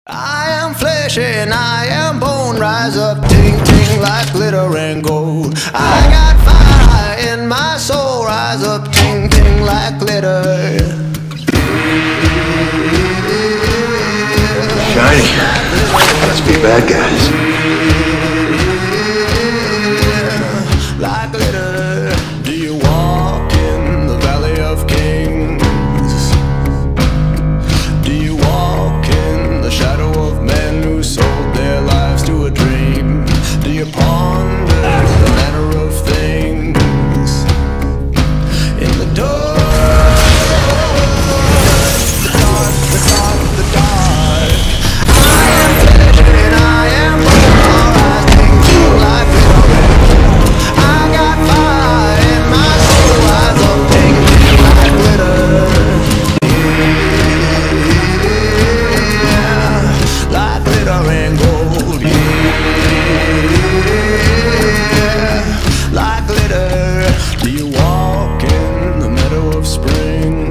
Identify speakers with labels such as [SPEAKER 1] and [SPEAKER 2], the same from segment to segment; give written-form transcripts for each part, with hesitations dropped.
[SPEAKER 1] I am flesh and I am bone. Rise up, ting ting like glitter and gold. I got fire in my soul. Rise up, ting ting like glitter.
[SPEAKER 2] Shiny. Must be bad guys.
[SPEAKER 1] Like glitter. Do you walk in the valley of kings? Do you walk in the shadow of men who sold their lives to a dream? Do you ponder the manner of things in the dark? The dark, the dark, the dark. I am flesh and I am bone. I think like glitter. I got fire in my soul. Eyes up, ting ting like glitter. Like glitter and gold, yeah. Like glitter. Do you walk in the meadow of spring?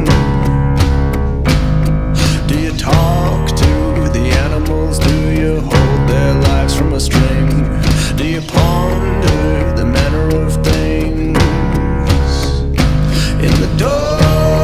[SPEAKER 1] Do you talk to the animals? Do you hold their lives from a string? Do you ponder the manner of things in the dark?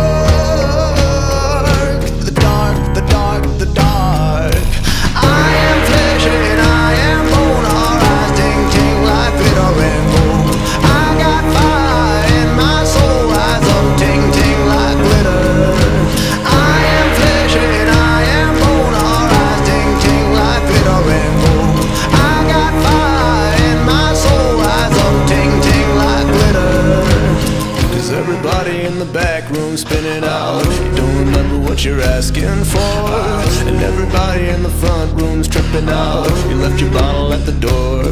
[SPEAKER 1] The dark, the dark, the dark. I am flesh and I am bone. Our eyes ting ting like glitter and gold. I got fire in my soul. Eyes up ting ting like glitter. I am flesh and I am bone. Our eyes ting ting like glitter and gold. I got fire in my soul. Eyes up ting ting like glitter. 'Cause everybody in the back room spinning out. You don't remember what you're asking for. And everybody in the front room's tripping out. You left your bottle at the door.